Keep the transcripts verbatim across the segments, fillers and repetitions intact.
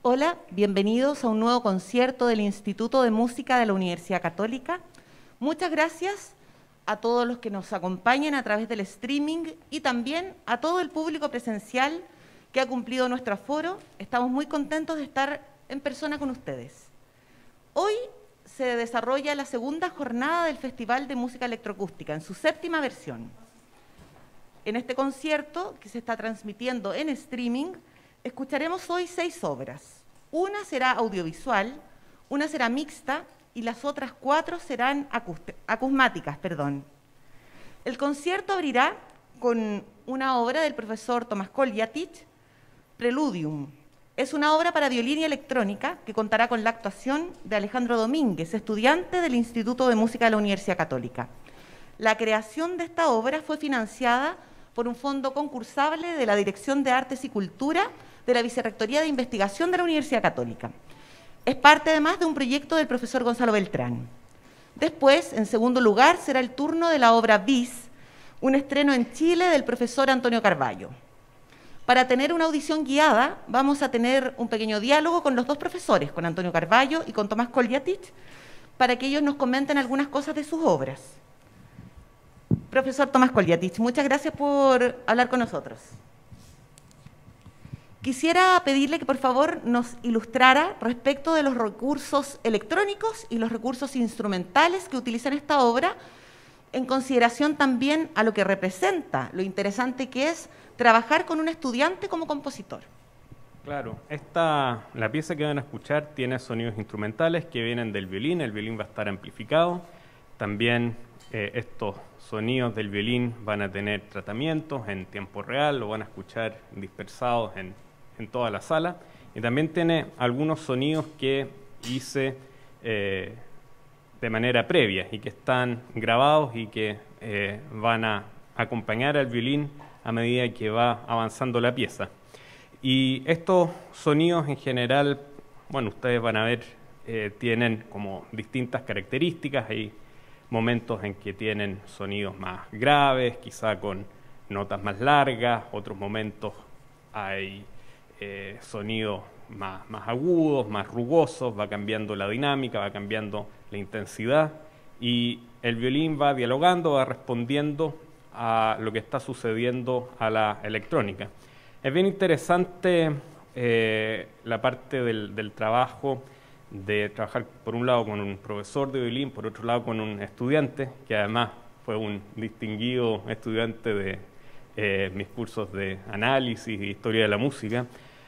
Hola, bienvenidos a un nuevo concierto del Instituto de Música de la Universidad Católica. Muchas gracias a todos los que nos acompañan a través del streaming y también a todo el público presencial que ha cumplido nuestro aforo. Estamos muy contentos de estar en persona con ustedes. Hoy se desarrolla la segunda jornada del Festival de Música Electroacústica, en su séptima versión. En este concierto, que se está transmitiendo en streaming, escucharemos hoy seis obras. Una será audiovisual, una será mixta y las otras cuatro serán acusmáticas. Perdón. El concierto abrirá con una obra del profesor Tomás Koljatich, Preludium. Es una obra para violín y electrónica que contará con la actuación de Alejandro Domínguez, estudiante del Instituto de Música de la Universidad Católica. La creación de esta obra fue financiada por un fondo concursable de la Dirección de Artes y Cultura de la Vicerrectoría de Investigación de la Universidad Católica. Es parte además de un proyecto del profesor Gonzalo Beltrán. Después, en segundo lugar, será el turno de la obra Bis, un estreno en Chile del profesor Antonio Carballo. Para tener una audición guiada, vamos a tener un pequeño diálogo con los dos profesores, con Antonio Carballo y con Tomás Koljatich, para que ellos nos comenten algunas cosas de sus obras. Profesor Tomás Koljatich, muchas gracias por hablar con nosotros. Quisiera pedirle que por favor nos ilustrara respecto de los recursos electrónicos y los recursos instrumentales que utilizan esta obra, en consideración también a lo que representa, lo interesante que es trabajar con un estudiante como compositor. Claro, esta, la pieza que van a escuchar tiene sonidos instrumentales que vienen del violín, el violín va a estar amplificado, también eh, estos sonidos del violín van a tener tratamientos en tiempo real, lo van a escuchar dispersados en, en toda la sala, y también tiene algunos sonidos que hice eh, de manera previa y que están grabados y que eh, van a acompañar al violín a medida que va avanzando la pieza. Y estos sonidos en general, bueno, ustedes van a ver, eh, tienen como distintas características. Hay momentos en que tienen sonidos más graves, quizá con notas más largas, otros momentos hay eh, sonidos más, más agudos, más rugosos, va cambiando la dinámica, va cambiando la intensidad, y el violín va dialogando, va respondiendo a lo que está sucediendo a la electrónica. Es bien interesante eh, la parte del, del trabajo, de trabajar por un lado con un profesor de violín, por otro lado con un estudiante, que además fue un distinguido estudiante de eh, mis cursos de análisis y historia de la música,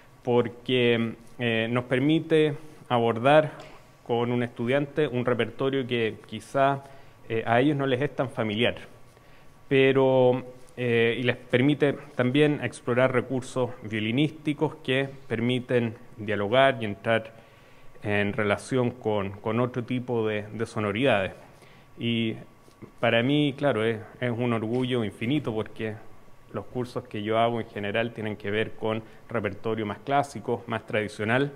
porque eh, nos permite abordar con un estudiante un repertorio que quizá eh, a ellos no les es tan familiar, pero eh, y les permite también explorar recursos violinísticos que permiten dialogar y entrar en relación con, con otro tipo de, de sonoridades. Y para mí, claro, es, es un orgullo infinito, porque los cursos que yo hago en general tienen que ver con repertorio más clásico, más tradicional,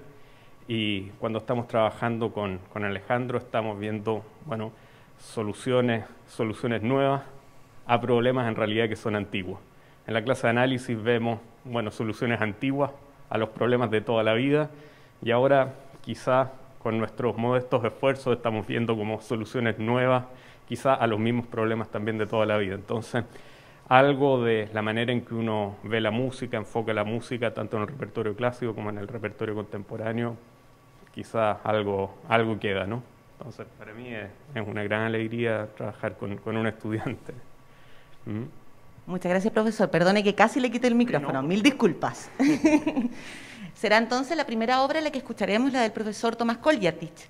y cuando estamos trabajando con, con Alejandro estamos viendo, bueno, soluciones, soluciones nuevas a problemas en realidad que son antiguos. En la clase de análisis vemos, bueno, soluciones antiguas a los problemas de toda la vida, y ahora quizá con nuestros modestos esfuerzos estamos viendo como soluciones nuevas, quizá a los mismos problemas también de toda la vida. Entonces, algo de la manera en que uno ve la música, enfoca la música, tanto en el repertorio clásico como en el repertorio contemporáneo, quizá algo, algo queda, ¿no? Entonces, para mí es, es una gran alegría trabajar con, con un estudiante. ¿Mm? Muchas gracias, profesor. Perdone que casi le quite el micrófono. No. Mil disculpas. Será entonces la primera obra en la que escucharemos, la del profesor Tomás Koljatich.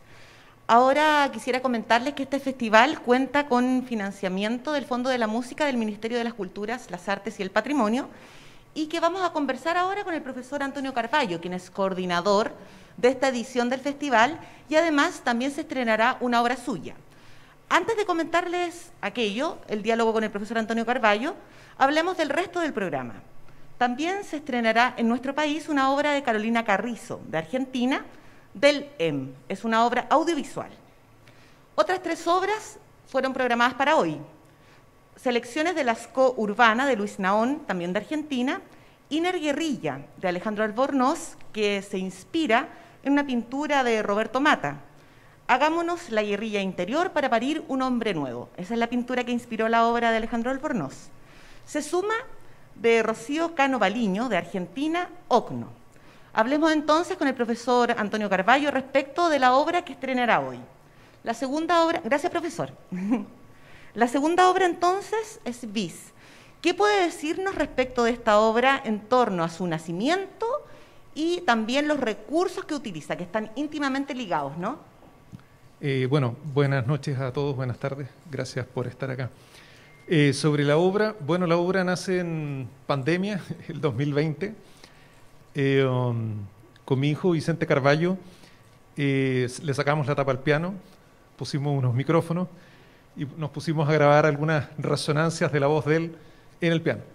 Ahora quisiera comentarles que este festival cuenta con financiamiento del Fondo de la Música del Ministerio de las Culturas, las Artes y el Patrimonio, y que vamos a conversar ahora con el profesor Antonio Carballo, quien es coordinador de esta edición del festival, y además también se estrenará una obra suya. Antes de comentarles aquello, el diálogo con el profesor Antonio Carballo, hablemos del resto del programa. También se estrenará en nuestro país una obra de Carolina Carrizo, de Argentina, del E M. Es una obra audiovisual. Otras tres obras fueron programadas para hoy. Selecciones de la S C O Urbana, de Luis Naón, también de Argentina, Inner Guerrilla, de Alejandro Albornoz, que se inspira en una pintura de Roberto Mata. Hagámonos la guerrilla interior para parir un hombre nuevo. Esa es la pintura que inspiró la obra de Alejandro Albornoz. Se suma de Rocío Cano Baliño, de Argentina, Ocno. Hablemos entonces con el profesor Antonio Carballo respecto de la obra que estrenará hoy. La segunda obra, gracias profesor. La segunda obra entonces es Bis. ¿Qué puede decirnos respecto de esta obra en torno a su nacimiento y también los recursos que utiliza, que están íntimamente ligados, ¿no? Eh, bueno, buenas noches a todos, buenas tardes, gracias por estar acá. Eh, sobre la obra, bueno, la obra nace en pandemia, el dos mil veinte, eh, um, con mi hijo Vicente Carballo, eh, le sacamos la tapa al piano, pusimos unos micrófonos y nos pusimos a grabar algunas resonancias de la voz de él en el piano.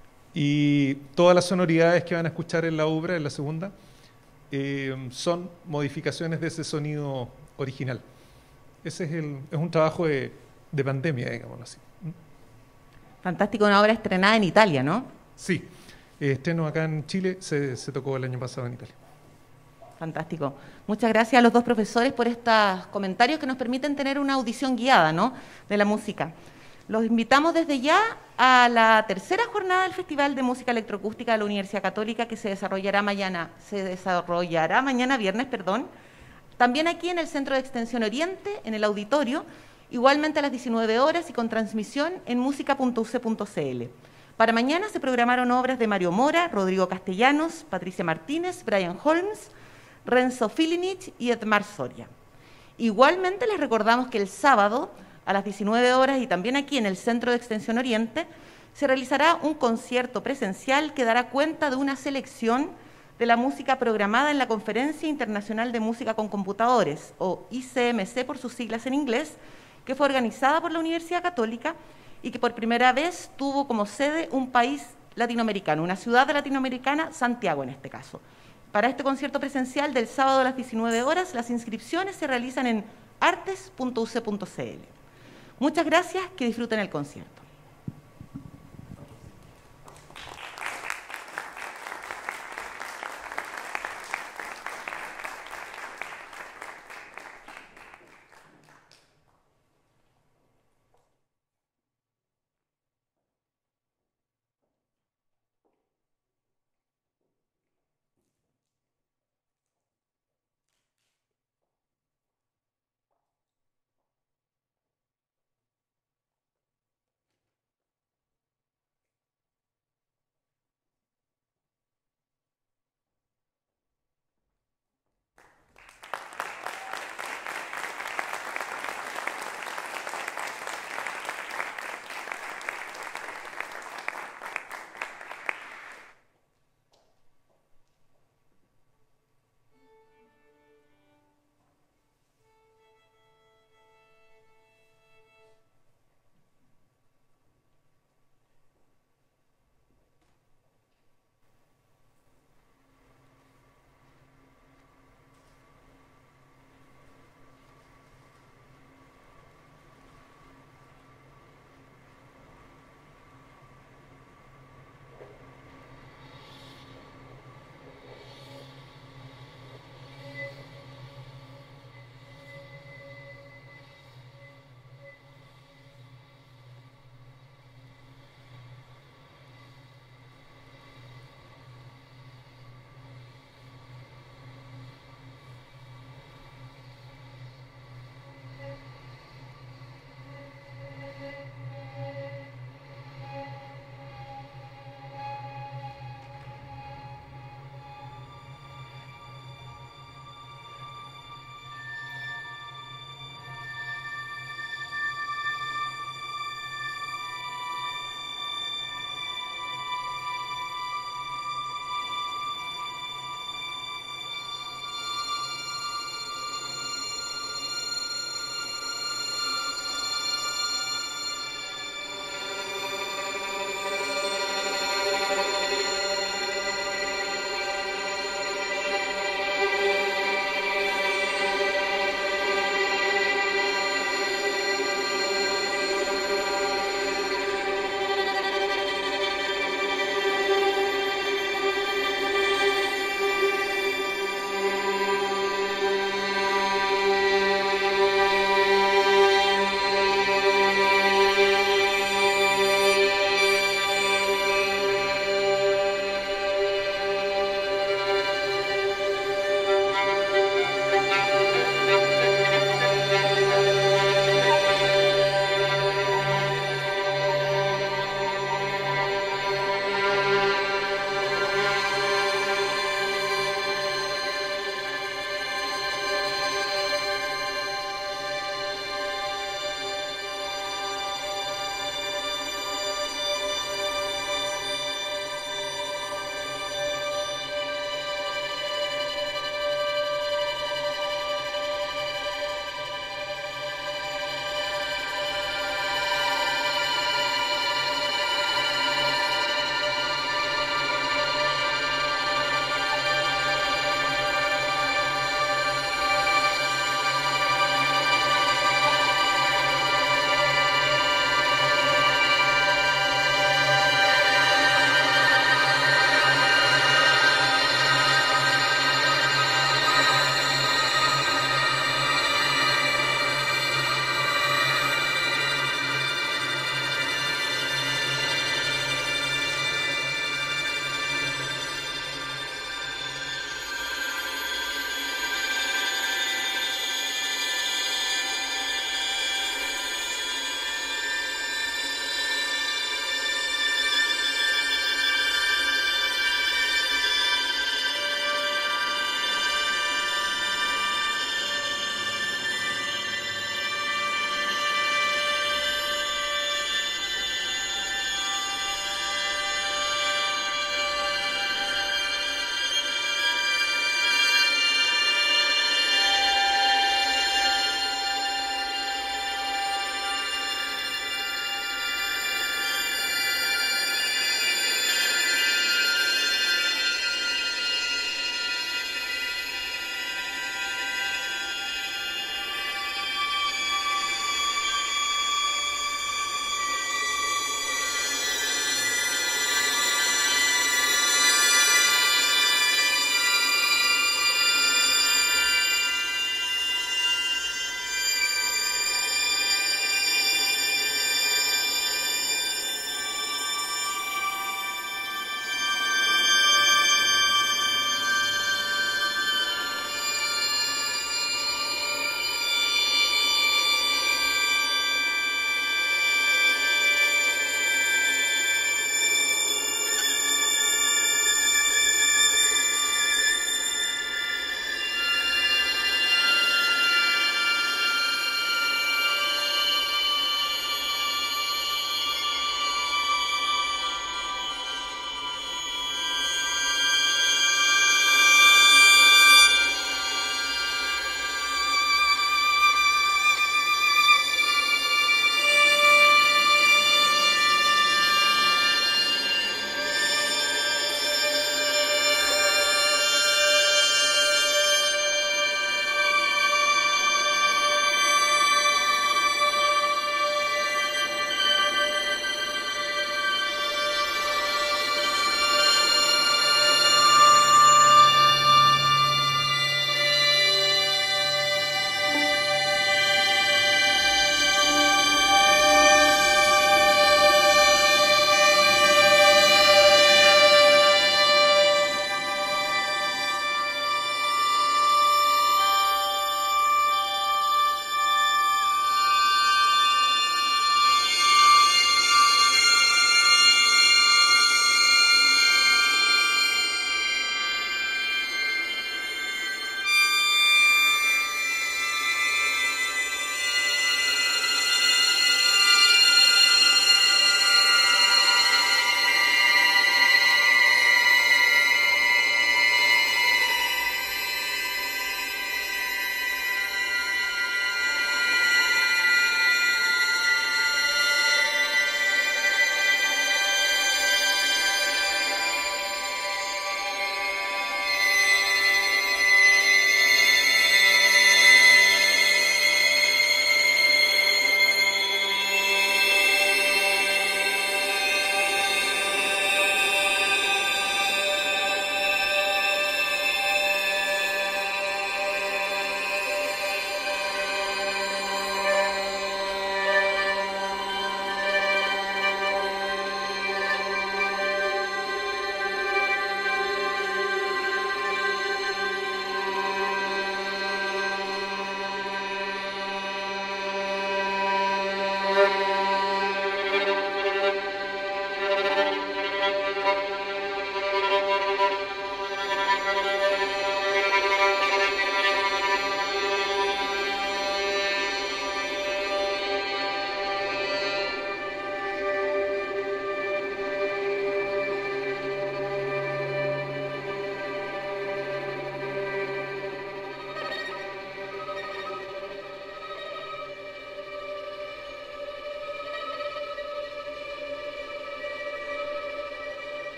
Y todas las sonoridades que van a escuchar en la obra, en la segunda, eh, son modificaciones de ese sonido original. Ese es, el, es un trabajo de, de pandemia, digámoslo así. Fantástico, una obra estrenada en Italia, ¿no? Sí, estreno acá en Chile, se, se tocó el año pasado en Italia. Fantástico. Muchas gracias a los dos profesores por estos comentarios que nos permiten tener una audición guiada, ¿no?, de la música. Los invitamos desde ya a la tercera jornada del Festival de Música Electroacústica de la Universidad Católica, que se desarrollará mañana, se desarrollará mañana viernes, perdón, también aquí en el Centro de Extensión Oriente, en el auditorio, igualmente a las diecinueve horas y con transmisión en música punto u c punto c l. Para mañana se programaron obras de Mario Mora, Rodrigo Castellanos, Patricia Martínez, Brian Holmes, Renzo Filinich y Edmar Soria. Igualmente les recordamos que el sábado a las diecinueve horas y también aquí en el Centro de Extensión Oriente se realizará un concierto presencial que dará cuenta de una selección de la música programada en la Conferencia Internacional de Música con Computadores, o I C M C por sus siglas en inglés, que fue organizada por la Universidad Católica y que por primera vez tuvo como sede un país latinoamericano, una ciudad latinoamericana, Santiago en este caso. Para este concierto presencial del sábado a las diecinueve horas, las inscripciones se realizan en artes punto u c punto c l. Muchas gracias, que disfruten el concierto.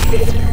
Thank you.